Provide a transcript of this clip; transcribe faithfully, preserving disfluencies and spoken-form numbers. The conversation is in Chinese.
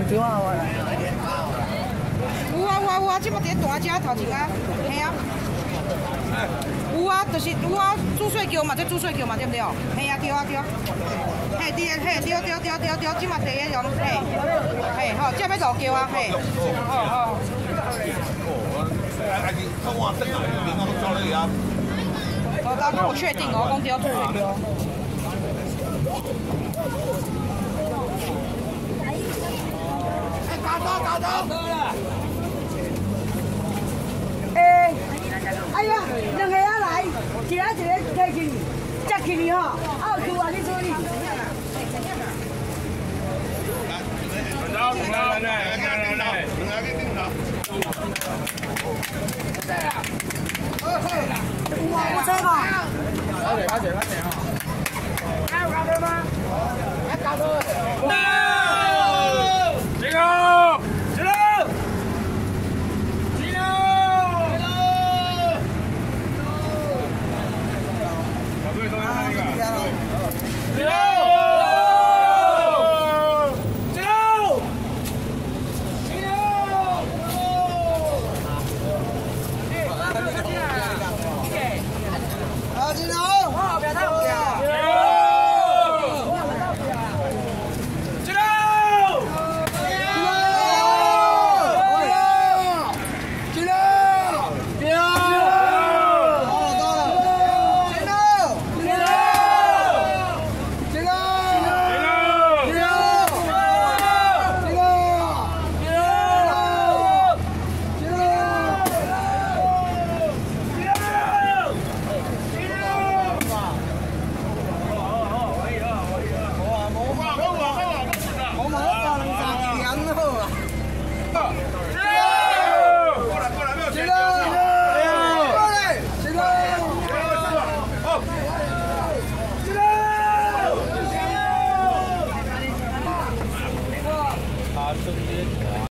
对啊，我。 有啊有啊有啊，即马伫大只头前啊，嘿啊。有啊，就是有啊，煮水桥嘛，这煮水桥嘛，对不对？嘿啊，对啊对啊。嘿，对嘿对对对对对，即马第一种嘿，嘿好，这要落桥啊，嘿。好好。我刚刚我确定哦，讲对煮水桥。哎，搞到搞到了。哎，哎呀，两个仔来，一个一个摕去，接去你吼，啊有厝啊，你处理。来，来来来来来，我车吧。快点快点快点哈！还有搞到吗？还搞到。这个。好，金龙，好，别太红了。金龙，金龙，金龙，金龙，到了到了，金龙，金龙，金龙，金龙，金龙，金龙，金龙，金龙。